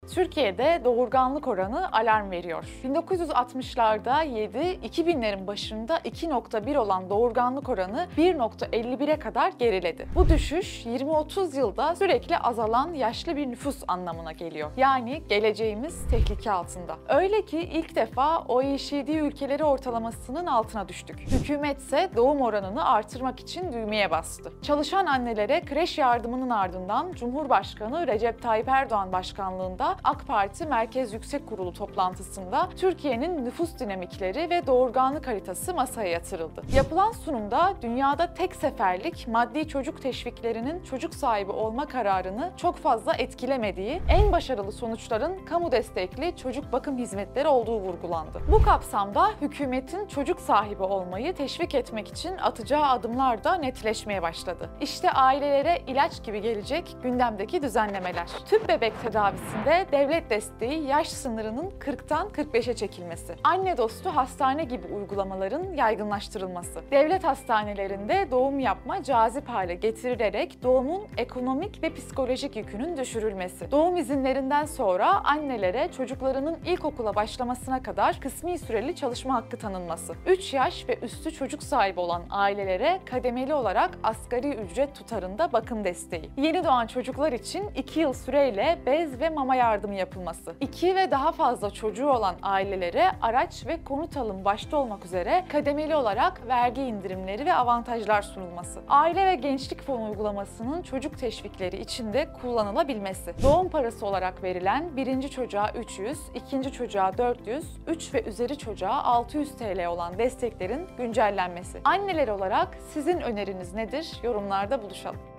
Türkiye'de doğurganlık oranı alarm veriyor. 1960'larda 7, 2000'lerin başında 2,1 olan doğurganlık oranı 1,51'e kadar geriledi. Bu düşüş 20-30 yılda sürekli azalan yaşlı bir nüfus anlamına geliyor. Yani geleceğimiz tehlike altında. Öyle ki ilk defa OECD ülkeleri ortalamasının altına düştük. Hükümetse doğum oranını artırmak için düğmeye bastı. Çalışan annelere kreş yardımının ardından Cumhurbaşkanı Recep Tayyip Erdoğan başkanlığında AK Parti Merkez Yüksek Kurulu toplantısında Türkiye'nin nüfus dinamikleri ve doğurganlık haritası masaya yatırıldı. Yapılan sunumda dünyada tek seferlik maddi çocuk teşviklerinin çocuk sahibi olma kararını çok fazla etkilemediği, en başarılı sonuçların kamu destekli çocuk bakım hizmetleri olduğu vurgulandı. Bu kapsamda hükümetin çocuk sahibi olmayı teşvik etmek için atacağı adımlar da netleşmeye başladı. İşte ailelere ilaç gibi gelecek gündemdeki düzenlemeler. Tüp bebek tedavisinde devlet desteği yaş sınırının 40'tan 45'e çekilmesi. Anne dostu hastane gibi uygulamaların yaygınlaştırılması. Devlet hastanelerinde doğum yapma cazip hale getirilerek doğumun ekonomik ve psikolojik yükünün düşürülmesi. Doğum izinlerinden sonra annelere çocuklarının ilkokula başlamasına kadar kısmi süreli çalışma hakkı tanınması. 3 yaş ve üstü çocuk sahibi olan ailelere kademeli olarak asgari ücret tutarında bakım desteği. Yeni doğan çocuklar için 2 yıl süreyle bez ve mama yardımı yapılması. 2 ve daha fazla çocuğu olan ailelere araç ve konut alım başta olmak üzere kademeli olarak vergi indirimleri ve avantajlar sunulması. Aile ve Gençlik Fonu uygulamasının çocuk teşvikleri içinde kullanılabilmesi. Doğum parası olarak verilen birinci çocuğa 300, ikinci çocuğa 400, 3 ve üzeri çocuğa 600 TL olan desteklerin güncellenmesi. Anneler olarak sizin öneriniz nedir? Yorumlarda buluşalım.